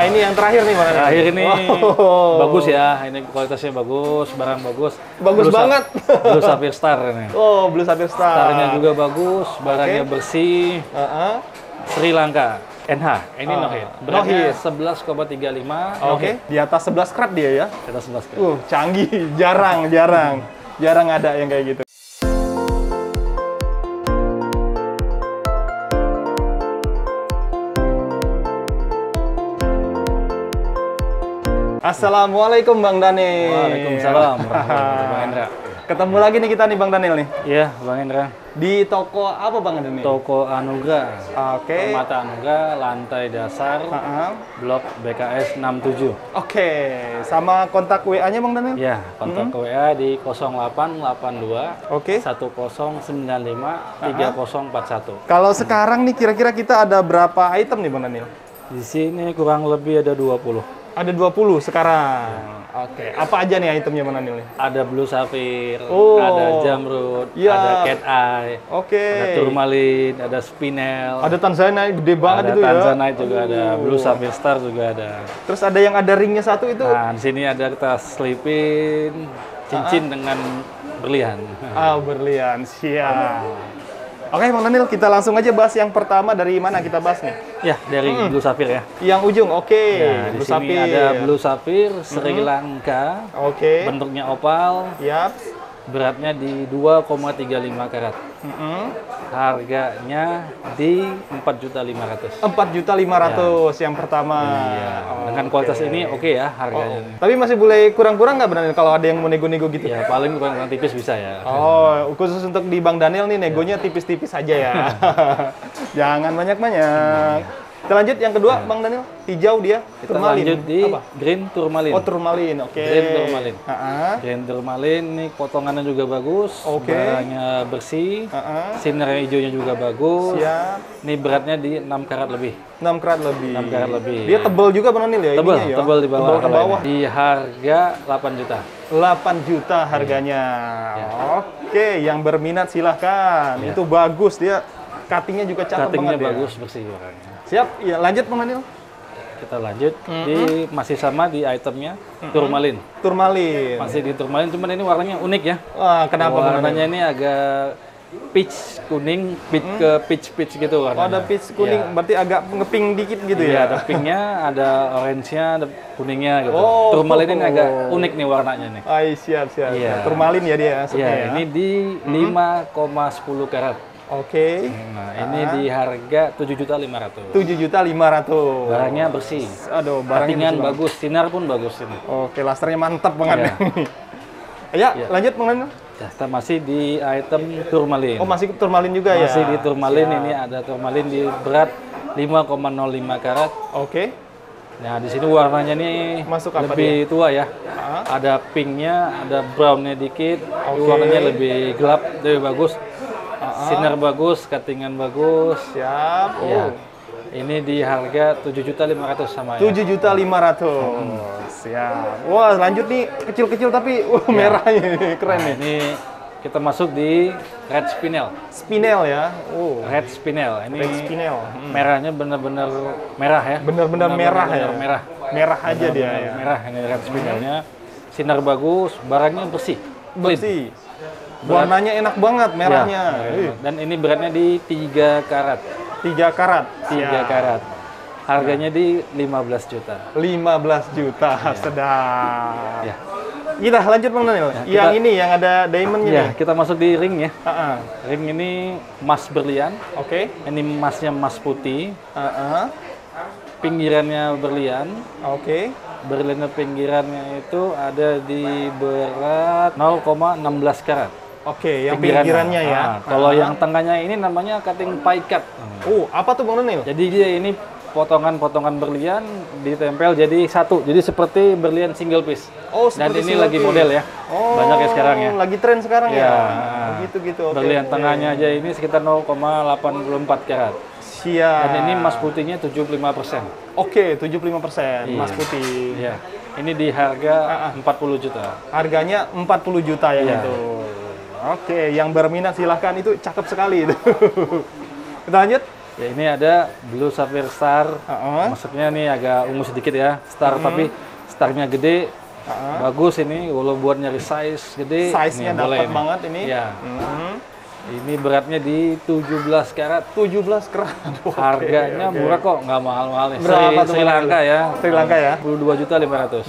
ini yang terakhir nih Bang. Terakhir ini bagus ya. Ini kualitasnya bagus, barang bagus. Bagus Blue banget. Blue Sapphire Star ini. Oh, Blue Sapphire Star. Starnya juga bagus, barangnya bersih. Sri Lanka. NH, ini no hit. Beratnya 11,35. Oke, di atas 11 karat dia ya. Di atas 11 karat. Canggih, jarang ada yang kayak gitu. Assalamualaikum Bang Daniel. Waalaikumsalam warahmatullahi Bang Hendra. Ketemu lagi nih kita nih Bang Daniel nih. Iya, Bang Hendra. Di toko apa Bang Daniel? Toko Anugrah. Oke. Permata Anugrah, lantai dasar, blok BKS 67. Oke, sama kontak WA-nya Bang Daniel? Iya, kontak WA di 0882 Oke. 1095 3041. Kalau sekarang nih kira-kira kita ada berapa item nih Bang Daniel? Di sini kurang lebih ada 20. Ada 20 sekarang. Oke, apa aja nih itemnya Bang Daniel nih? Ada Blue Sapphire, Oh. ada Jamrud, Ya. ada Cat Eye, Oke. ada Tourmaline, ada Spinel, Ada Tanzanite gede banget ada itu ya. Tanzanite juga ada, Blue Sapphire Star juga ada. Terus ada yang ada ringnya satu itu. Nah, di sini ada kita selipin cincin dengan berlian. Berlian, siap. Oke Bang Daniel, kita langsung aja bahas yang pertama. Dari mana kita bahas nih? Ya, dari Blue Sapphire ya. Yang ujung, oke. Ya, di Blue sini Sapphire. ada Blue Sapphire Sri Lanka. Oke. Bentuknya opal, Yap. beratnya di 2,35 karat. Harganya di 4.500.000. 4.500.000 yang pertama. Iya. Dengan kualitas ini oke ya harganya. Tapi masih boleh kurang-kurang nggak Bang Daniel kalau ada yang mau nego-nego gitu? Ya paling kurang tipis bisa ya. Oh, khusus untuk di Bang Daniel nih negonya tipis-tipis aja ya. Jangan banyak-banyak. Kita lanjut yang kedua Bang Daniel, hijau dia. Kita Tourmaline. lanjut di Green Tourmaline. Oh, Tourmaline, oke. Green Tourmaline. Green Tourmaline ini potongannya juga bagus, Oke. barangnya bersih, sinar hijaunya juga bagus. Siap. Ini beratnya di 6 karat lebih. 6 karat lebih. 6 karat lebih. Dia tebal juga Bang Daniel ya? Tebal, ininya ya? tebal di bawah. Tebal ke bawah. Di harga 8 juta. 8 juta harganya. Oke, yang berminat silahkan. Itu bagus dia. Cuttingnya juga cakep Cuttingnya banget bagus, bersih barangnya. Siap, ya lanjut Bang Daniel. Kita lanjut di masih sama di itemnya Tourmaline. Tourmaline. Masih di Tourmaline, cuman ini warnanya unik ya. Wah, kenapa Bang Daniel? Warnanya ini agak peach kuning, peach ke peach gitu warnanya. Oh, ada peach kuning, Ya. berarti agak ngeping dikit gitu Iya, ya? ada pinknya, ada orange-nya, ada kuningnya gitu. Oh. Tourmaline ini agak unik nih warnanya nih. Ay, siap. Iya. Tourmaline ya dia Iya, maksudnya ya. ini di 5,10 karat. Oke. Nah, ini di harga 7.500.000. 7.500.000. Barangnya bersih. Aduh, barangnya Cuttingan bagus, sinar pun bagus ini. Oke, lasternya mantap banget. Iya. Ya, lanjut Bang Daniel. Ya, kita masih di item Tourmaline. Oh, masih Tourmaline juga ya? Masih di Tourmaline, ini ada Tourmaline di berat 5,05 karat. Oke. Nah, di sini warnanya nih Masuk apa lebih tua ya. Ada pinknya, ada brownnya dikit. Warnanya lebih gelap, lebih bagus. Sinar bagus, cuttingan bagus. Siap. Ya. Ini di harga 7.500.000 sama ya. 7.500.000. Siap. Wah, lanjut nih kecil-kecil tapi merahnya keren nih. Ini kita masuk di Red Spinel. Spinel ya. Red Spinel. Ini Red Spinel. merahnya benar-benar merah ya. Benar-benar merah ya. Merah. Merah aja dia ya. Merah ini Red Spinelnya. Sinar bagus, barangnya bersih. Clean. Bersih. Warnanya enak banget merahnya. Ya, dan ini beratnya di 3 karat. 3 karat. 3 karat. Harganya di 15 juta. 15 juta. Sedap. Ya. Kita lanjut Bang Daniel. Yang ini yang ada diamondnya Ya, nih. kita masuk di ring ya. Heeh. Ring ini emas berlian. Oke. Ini emasnya emas putih. Heeh. Pinggirannya berlian. Oke. Berlian pinggirannya itu ada di berat 0,16 karat. Oke, yang pinggirannya ya. Kalau yang tengahnya ini namanya cutting pie cut. Apa tuh Bang Daniel? Jadi dia ini potongan-potongan berlian ditempel jadi satu. Jadi seperti berlian single piece. Oh, dan seperti ini single lagi piece. model ya. Banyak ya sekarang ya. Lagi tren sekarang ya. Ya. Gitu. Oke. Berlian tengahnya aja ini sekitar 0,84 karat. Siap. Dan ini emas putihnya 75%. Oke, 75% emas Iya. putih. Iya. Ini di harga 40 juta. Harganya 40 juta yang Iya. itu. Oke, yang berminat silahkan, itu cakep sekali itu. Kita lanjut. Ya ini ada Blue Sapphire Star. Heeh. Maksudnya nih agak ungu sedikit ya, Star tapi starnya gede. Bagus ini, kalau buat nyari size gede. Size-nya nih, boleh dapat nih. banget ini. Ya. Mhm. Ini beratnya di 17 karat. 17 karat. Oke, Harganya oke. murah kok, nggak mahal-mahal nih. Berapa tuh, Sri Bang? Lanka ya. Sri Lanka ya. 22.500.000.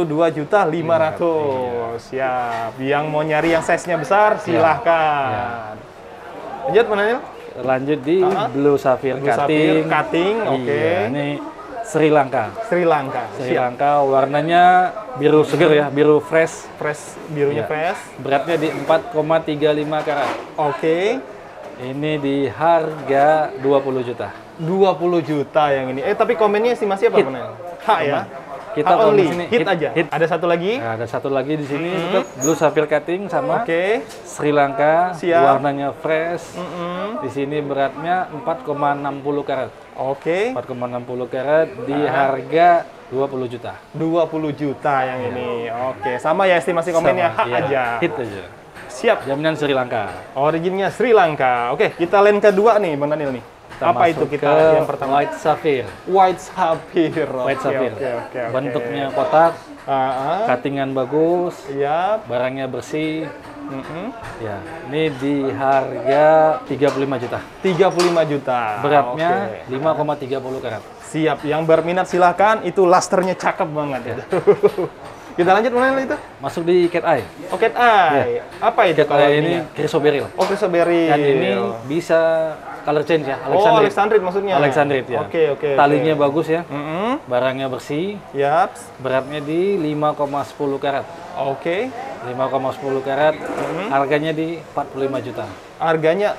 22.500.000. Siap. Yang mau nyari yang size-nya besar, silahkan. Lanjut, mana nih? Lanjut di Blue Sapphire Blue Sapphire Cutting. Cutting, oke. Iya, ini Sri Lanka. Sri Lanka. Sri Siap. Lanka warnanya biru seger ya, biru fresh. Fresh, birunya Iya. fresh. Beratnya di 4,35 karat. Oke. Ini di harga 20 juta. 20 juta yang ini. Tapi komennya estimasi apa, Hit. Bang? H ya. Kita H only. di sini Hit aja. Hit. Ada satu lagi. Nah, ada satu lagi di sini tetap Blue Sapphire Cutting sama Oke. Sri Lanka. Siap. Warnanya fresh. Mm-mm. Di sini beratnya 4,60 karat. Oke. 4,60 karat di harga 20 juta. 20 juta yang ini. Oke. Sama ya estimasi komennya H Sama, iya. aja. Hit aja. Siap. Jaminan Sri Lanka. Originnya Sri Lanka. Oke, kita lane kedua nih, Bang Daniel nih. Kita Apa itu masuk kita ke yang pertama? White Sapphire. White Sapphire. White Oke, Sapphire. oke. Bentuknya kotak, Ah, cuttingan bagus, Siap. barangnya bersih. Mm-mm. Ya, ini di harga 35 juta. 35 juta. Beratnya Oke. 5,30 karat. Siap. Yang berminat silahkan. Itu lasternya cakep banget. Ya. Kita lanjut mana itu? Masuk di Cat Eye. Oke, Eye. Apa itu Cat kalau Eye ini ininya? chrysoberyl. Oh, Chrysoberyl. Dan ini bisa color change ya, Oh, Alexandrite. Alexandrite maksudnya. Alexandrite ya. Oke. Talinya bagus ya, Mm-mm. barangnya bersih, Yap. beratnya di 5,10 karat. Oke. 5,10 karat, harganya di 45 juta. Harganya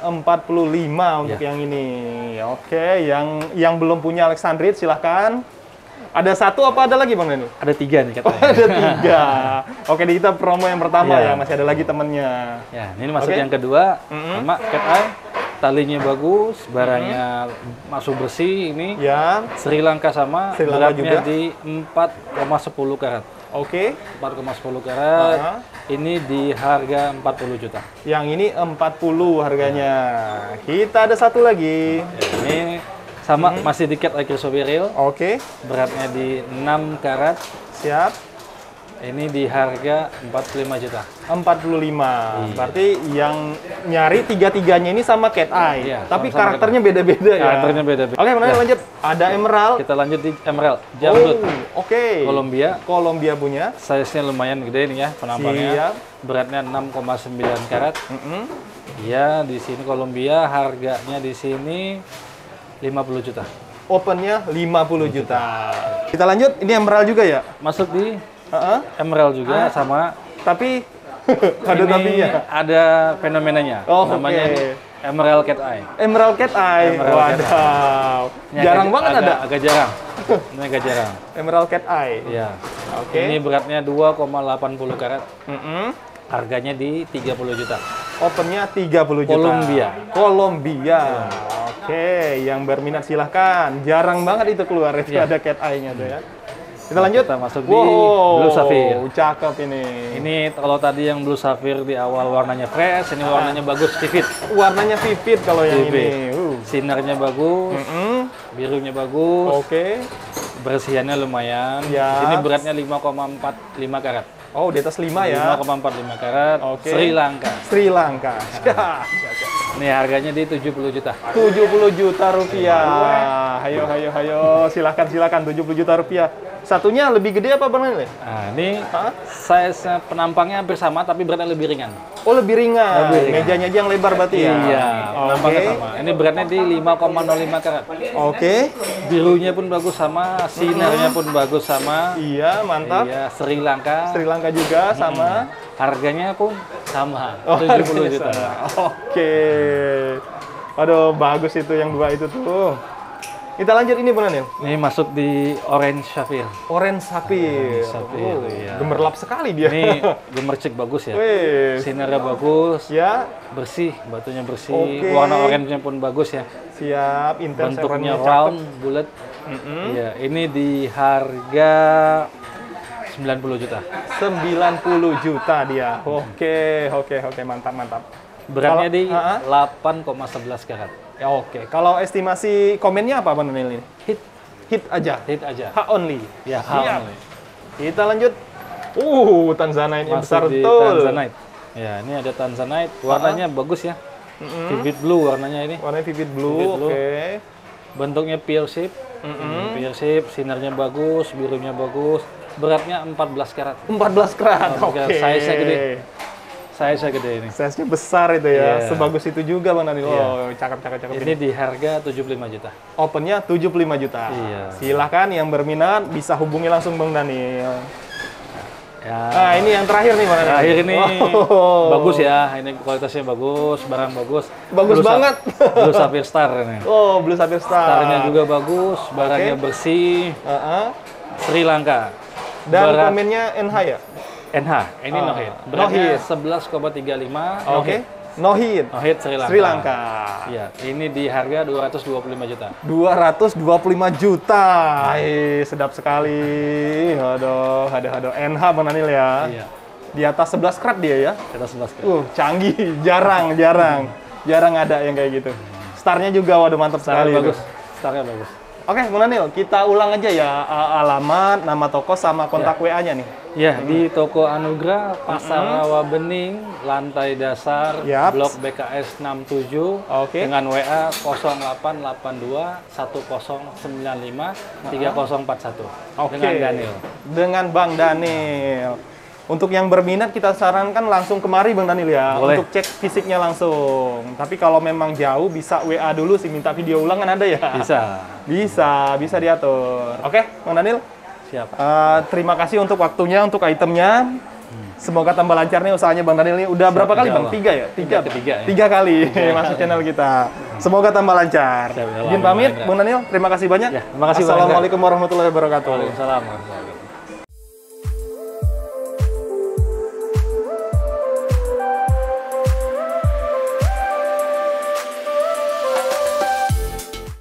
45 untuk Ya. yang ini. Oke, yang belum punya Alexandrite silahkan. Ada satu apa ada lagi, Bang Dani? Ada 3 nih katanya. Ada 3. Oke, di kita promo yang pertama Ya. ya, masih ada lagi temennya. Ya, ini masuk Oke. yang kedua, sama Cat Eye. Talinya bagus, barangnya masuk bersih ini. Ya, Sri Lanka sama, Sri Lanka beratnya juga. di 4,10 karat. oke. 4,10 karat. Aha. Ini di harga 40 juta. Yang ini 40 harganya. Kita ada satu lagi. Ya, ini sama masih di Cat Eye Chrysoberyl. Oke, Beratnya di 6 karat. siap. Ini di harga 45 juta. 45. Iya. Berarti yang nyari tiga-tiganya ini sama Cat Eye. Iya, Tapi sama-sama karakternya beda-beda ya. Karakternya beda-beda. Oke, mana Ya. lanjut? Ada Emerald. Kita lanjut di Emerald. Oh, Jamrud. oke. Columbia. Columbia punya. Size-nya lumayan gede nih ya penampangnya. Siap. Beratnya 6,9 karat. Mm-mm. Iya, di sini Columbia harganya di sini 50 juta. Opennya 50 juta. Kita lanjut, ini Emerald juga ya? Masuk di Heeh. Emerald juga sama Tapi ada ini tapinya. ada fenomenanya. Oh, namanya oke. ini Emerald Cat Eye. Emerald Cat Eye. Emerald Cat Wadaw. Ini Jarang agak- banget ada Agak jarang. Ini agak jarang. Emerald Cat Eye. Iya. Oke. Ini beratnya 2,80 karat. Mm-mm. Harganya di 30 juta. Opennya 30 juta. Columbia. Columbia. Oke, yang berminat silahkan. Jarang banget itu keluar itu Iya. ada Cat Eye-nya tuh ya. Kita lanjut. Kita masuk di Blue Sapphire. Cakep ini. Ini kalau tadi yang Blue Sapphire di awal warnanya fresh, ini warnanya bagus, vivid. Warnanya vivid kalau yang Vivid. ini. Sinarnya bagus, Mm-mm. birunya bagus, Oke. bersihannya lumayan. Ya. Ini beratnya 5,45 karat. Oh, di atas 5 ya. 5,45 karat. Oke. Sri Lanka. Sri Lanka. Ini harganya di 70 juta. 70 juta rupiah. Hayo. Silahkan 70 juta rupiah. Satunya lebih gede apa Bang Nil? Nah, ini Hah? size penampangnya hampir sama tapi beratnya lebih ringan. Oh, lebih ringan. Lebih ringan. Mejanya aja yang lebar berarti ya? Iya, penampangnya Oke. sama. Ini beratnya di 5,05 karat. Oke. Birunya pun bagus sama, sinarnya pun bagus sama. Iya, mantap. Iya, Sri Lanka. Sri Lanka juga sama. Harganya pun sama, Oh, 70 harganya juta. sama. Oke. Aduh, bagus itu yang dua itu tuh. Kita lanjut ini Bang Nil. Ini masuk di Orange Sapphire. Orange Sapphire. Sapphire, iya. Gemerlap sekali dia. Ini gemercik bagus ya. Wih. Sinarnya bagus, Ya, bersih, batunya bersih, Oke. warna orange-nya pun bagus ya. siap. Intense Bentuknya warnanya round, cakep. bulat. Mm-mm. Iya, ini di harga 90 juta. 90 juta dia. Oke, mantap. Beratnya Kalau- di Ha-ha. 8,11 karat. Ya, oke. Kalau estimasi komennya apa Bang Daniel ini? Hit, Hit aja. hit aja. H only. Ya, Siap. only. Kita lanjut. Tanzanite yang Masuk besar di betul. Tanzanite. Ya, ini ada Tanzanite. Warnanya bagus ya. Vivid blue warnanya ini. Warnanya vivid blue, Vivid blue. oke. Bentuknya pear shape. Pear shape, sinarnya bagus, birunya bagus. Beratnya 14 karat. 14 karat, 14 oke. karat. Size-nya gede. Size-nya gede ini. Size-nya besar itu ya. Iya. Sebagus itu juga Bang Daniel. Iya. Oh, cakep. Ini di harga 75 juta. Opennya 75 juta. Iya. Silahkan yang berminat bisa hubungi langsung Bang Daniel. Ya. Nah, ini yang terakhir nih Bang Daniel. Terakhir ini Oh. bagus ya. Ini kualitasnya bagus, barang bagus. Bagus banget. Blue Sapphire Star ini. Oh, Blue Sapphire Star. Starnya juga bagus, barangnya bersih. Sri Lanka. Dan Berat komennya NH ya? NH. Ini no hit. no Beratnya hit. 11,35. Oke. No hit. No hit Sri Lanka. Sri Lanka. Iya, ini di harga 225 juta. 225 juta. Sedap sekali. Aduh. NH Bang Daniel ya. Iya. Di atas 11 karat dia ya. Kita 11 kan. Canggih. Jarang ada yang kayak gitu. Starnya juga waduh mantap sekali. Starnya bagus. itu. Starnya bagus. Oke, Bang Daniel, kita ulang aja ya alamat, nama toko sama kontak WA-nya nih. Ya, di toko Anugrah, Pasar Rawa Bening, lantai dasar, Yaps. Blok BKS 67, Oke. dengan WA 0882 1095 3041. Oke. Dengan Daniel. Dengan Bang Daniel. Untuk yang berminat kita sarankan langsung kemari Bang Daniel ya. Boleh. Untuk cek fisiknya langsung. Tapi kalau memang jauh bisa WA dulu sih, minta video ulangan ada ya? Bisa diatur. Oke, Bang Daniel. Siap. Terima kasih untuk waktunya, untuk itemnya. Semoga tambah lancar nih usahanya Bang Daniel ini. Udah berapa kali Bang? 3 ya? 3 Ketiga ya. 3 kali masuk channel kita. Semoga tambah lancar. Siap, ya, Izin pamit, Bang Indra. Bang Daniel. Terima kasih banyak. Ya, terima kasih, Bang Indra. Assalamualaikum warahmatullahi wabarakatuh. Waalaikumsalam.